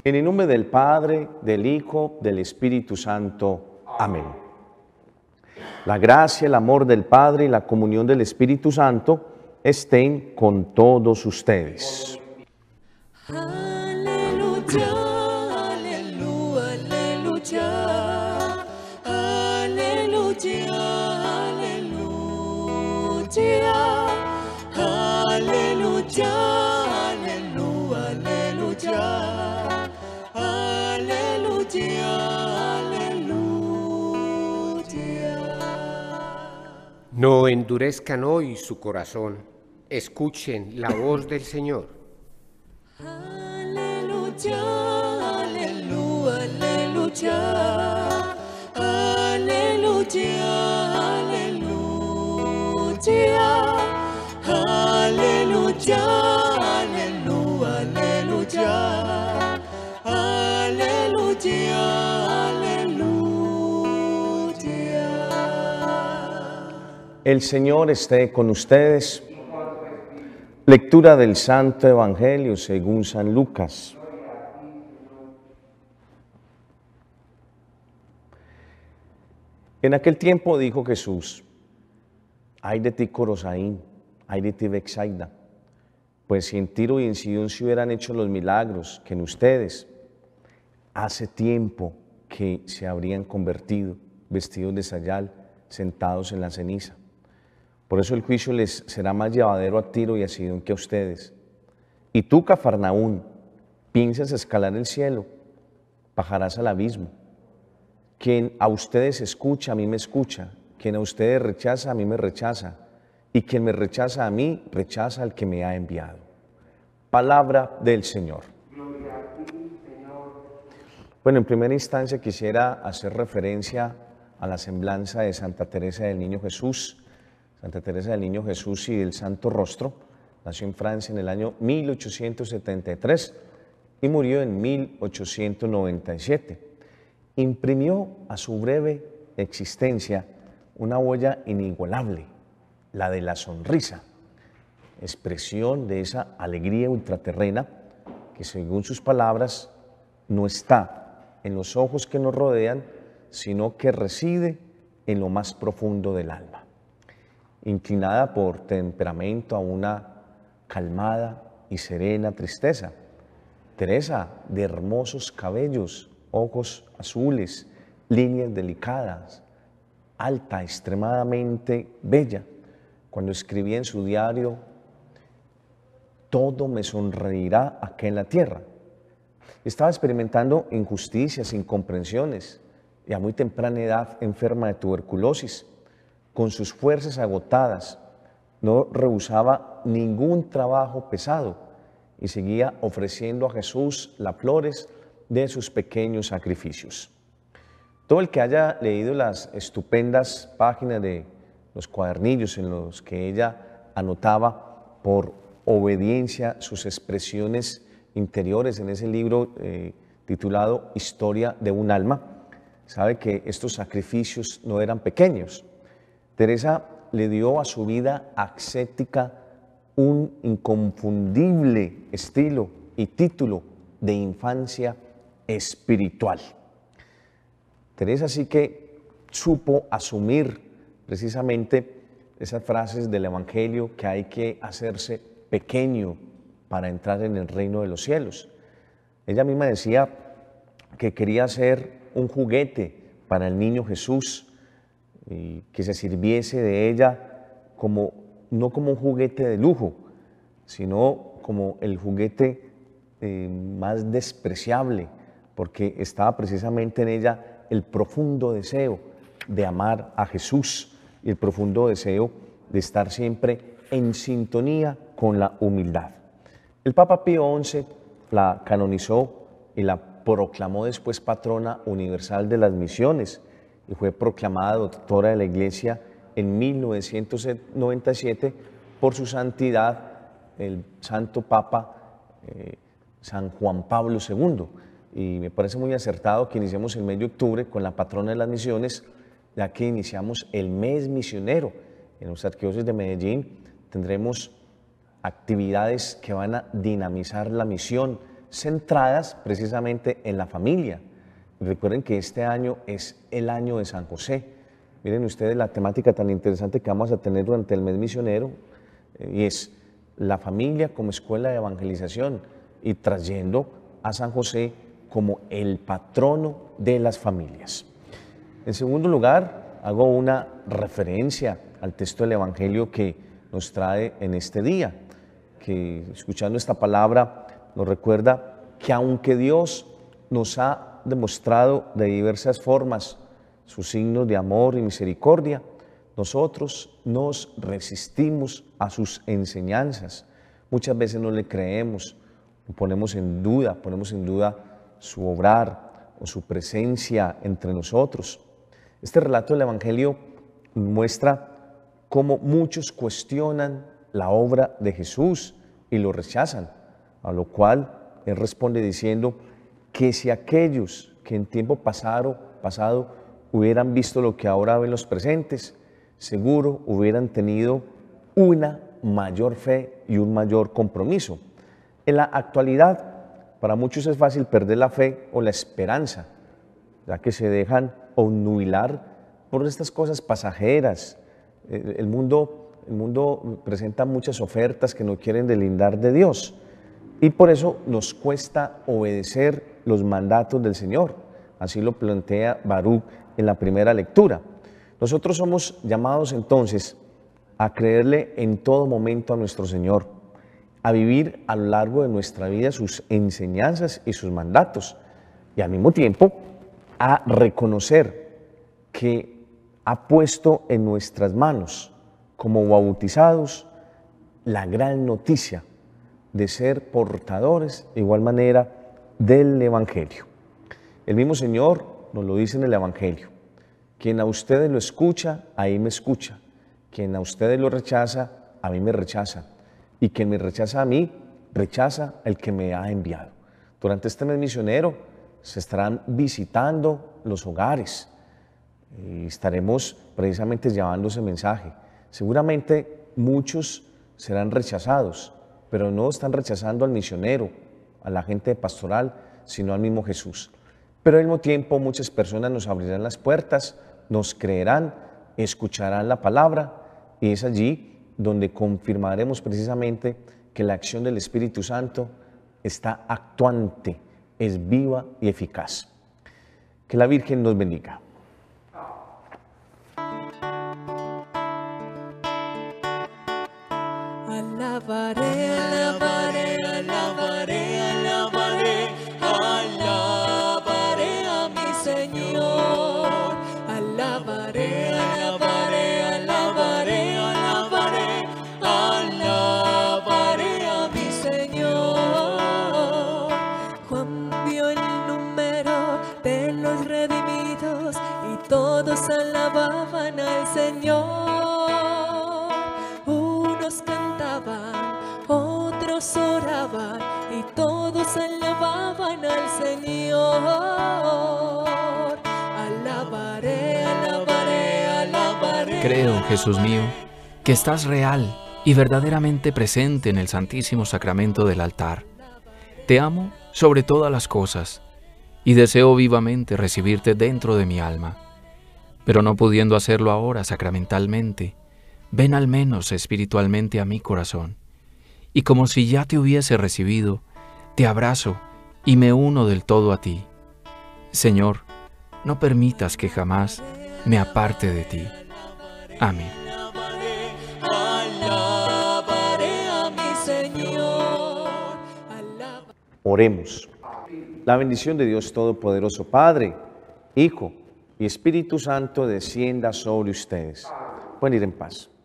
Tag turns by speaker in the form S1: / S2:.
S1: En el nombre del Padre, del Hijo, del Espíritu Santo. Amén. La gracia, el amor del Padre y la comunión del Espíritu Santo estén con todos ustedes.
S2: Aleluya, aleluya, aleluya, aleluya, aleluya, aleluya, aleluya, aleluya, aleluya.
S3: No endurezcan hoy su corazón, escuchen la voz del Señor.
S2: Aleluya, aleluya, aleluya, aleluya, aleluya, aleluya, aleluya, aleluya, aleluya.
S1: El Señor esté con ustedes. Lectura del Santo Evangelio según San Lucas. En aquel tiempo dijo Jesús: ay de ti, Corosaín, ay de ti, Betsaida, pues si en Tiro y en Sidón se hubieran hecho los milagros que en ustedes, hace tiempo que se habrían convertido, vestidos de sayal, sentados en la ceniza. Por eso el juicio les será más llevadero a Tiro y a Sidón que a ustedes. Y tú, Cafarnaún, piensas escalar el cielo, bajarás al abismo. Quien a ustedes escucha, a mí me escucha. Quien a ustedes rechaza, a mí me rechaza. Y quien me rechaza a mí, rechaza al que me ha enviado. Palabra del Señor.
S4: Gloria a ti, Señor.
S1: Bueno, en primera instancia quisiera hacer referencia a la semblanza de Santa Teresa del Niño Jesús. Santa Teresa del Niño Jesús y del Santo Rostro nació en Francia en el año 1873 y murió en 1897. Imprimió a su breve existencia una huella inigualable, la de la sonrisa, expresión de esa alegría ultraterrena que, según sus palabras, no está en los ojos que nos rodean, sino que reside en lo más profundo del alma. Inclinada por temperamento a una calmada y serena tristeza, Teresa, de hermosos cabellos, ojos azules, líneas delicadas, alta, extremadamente bella, cuando escribía en su diario: todo me sonreirá acá en la tierra. Estaba experimentando injusticias, incomprensiones, y a muy temprana edad enferma de tuberculosis. Con sus fuerzas agotadas, no rehusaba ningún trabajo pesado y seguía ofreciendo a Jesús las flores de sus pequeños sacrificios. Todo el que haya leído las estupendas páginas de los cuadernillos en los que ella anotaba por obediencia sus expresiones interiores en ese libro titulado Historia de un alma, sabe que estos sacrificios no eran pequeños. Teresa le dio a su vida ascética un inconfundible estilo y título de infancia espiritual. Teresa sí que supo asumir precisamente esas frases del Evangelio, que hay que hacerse pequeño para entrar en el reino de los cielos. Ella misma decía que quería ser un juguete para el niño Jesús, y que se sirviese de ella no como un juguete de lujo, sino como el juguete más despreciable, porque estaba precisamente en ella el profundo deseo de amar a Jesús y el profundo deseo de estar siempre en sintonía con la humildad. El Papa Pío XI la canonizó y la proclamó después patrona universal de las misiones, y fue proclamada doctora de la Iglesia en 1997 por su santidad, el Santo Papa San Juan Pablo II. Y me parece muy acertado que iniciemos el mes de octubre con la patrona de las misiones, ya que iniciamos el mes misionero. En nuestra arquidiócesis de Medellín tendremos actividades que van a dinamizar la misión centradas precisamente en la familia. Recuerden que este año es el año de San José. Miren ustedes la temática tan interesante que vamos a tener durante el mes misionero, y es la familia como escuela de evangelización y trayendo a San José como el patrono de las familias. En segundo lugar, hago una referencia al texto del Evangelio que nos trae en este día, que escuchando esta palabra nos recuerda que aunque Dios nos ha demostrado de diversas formas sus signos de amor y misericordia, nosotros nos resistimos a sus enseñanzas. Muchas veces no le creemos, ponemos en duda su obrar o su presencia entre nosotros. Este relato del Evangelio muestra cómo muchos cuestionan la obra de Jesús y lo rechazan, a lo cual Él responde diciendo que si aquellos que en tiempo pasado hubieran visto lo que ahora ven los presentes, seguro hubieran tenido una mayor fe y un mayor compromiso. En la actualidad, para muchos es fácil perder la fe o la esperanza, ya que se dejan obnubilar por estas cosas pasajeras. El mundo presenta muchas ofertas que no quieren deslindar de Dios, y por eso nos cuesta obedecer los mandatos del Señor. Así lo plantea Baruch en la primera lectura. Nosotros somos llamados entonces a creerle en todo momento a nuestro Señor, a vivir a lo largo de nuestra vida sus enseñanzas y sus mandatos, y al mismo tiempo a reconocer que ha puesto en nuestras manos, como bautizados, la gran noticia de ser portadores de igual manera del Evangelio. El mismo Señor nos lo dice en el Evangelio: quien a ustedes lo escucha, ahí me escucha; quien a ustedes lo rechaza, a mí me rechaza; y quien me rechaza a mí, rechaza al que me ha enviado. Durante este mes misionero se estarán visitando los hogares y estaremos precisamente llevando ese mensaje. Seguramente muchos serán rechazados, pero no están rechazando al misionero, a la gente pastoral, sino al mismo Jesús. Pero al mismo tiempo muchas personas nos abrirán las puertas, nos creerán, escucharán la palabra, y es allí donde confirmaremos precisamente que la acción del Espíritu Santo está actuante, es viva y eficaz. Que la Virgen nos bendiga.
S2: Alabaré, alabaré, alabaré, alabaré, alabaré a mi Señor. Alabaré, alabaré, alabaré, alabaré, alabaré a mi Señor. Juan vio el número de los redimidos y todos alababan al Señor. Otros oraban y todos alababan al Señor. Alabaré, alabaré, alabaré.
S5: Creo, Jesús mío, que estás real y verdaderamente presente en el Santísimo Sacramento del altar. Te amo sobre todas las cosas y deseo vivamente recibirte dentro de mi alma. Pero no pudiendo hacerlo ahora sacramentalmente, ven al menos espiritualmente a mi corazón. Y como si ya te hubiese recibido, te abrazo y me uno del todo a ti. Señor, no permitas que jamás me aparte de ti. Amén.
S2: Alabaré a mi Señor.
S1: Oremos. La bendición de Dios Todopoderoso, Padre, Hijo y Espíritu Santo descienda sobre ustedes. Pueden ir en paz.